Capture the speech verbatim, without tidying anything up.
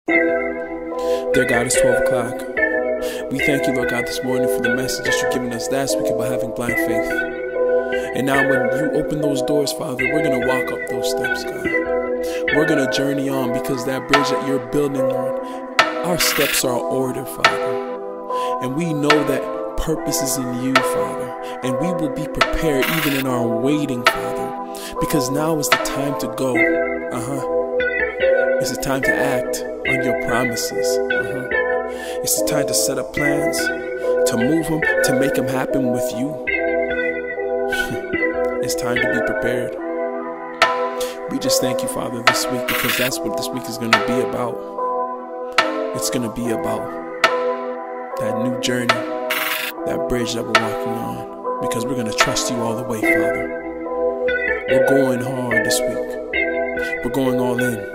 Dear God, it's twelve o'clock. We thank you, Lord God, this morning for the message that you're giving us last week about having blind faith. And now when you open those doors, Father, we're going to walk up those steps, God. We're going to journey on because that bridge that you're building, Lord, our steps are ordered, Father. And we know that purpose is in you, Father. And we will be prepared even in our waiting, Father. Because now is the time to go. Uh-huh. It's the time to act on your promises. Uh-huh. It's the time to set up plans, to move them, to make them happen with you. It's time to be prepared. We just thank you, Father, this week, because that's what this week is going to be about. It's going to be about that new journey, that bridge that we're walking on, because we're going to trust you all the way, Father. We're going hard this week. We're going all in.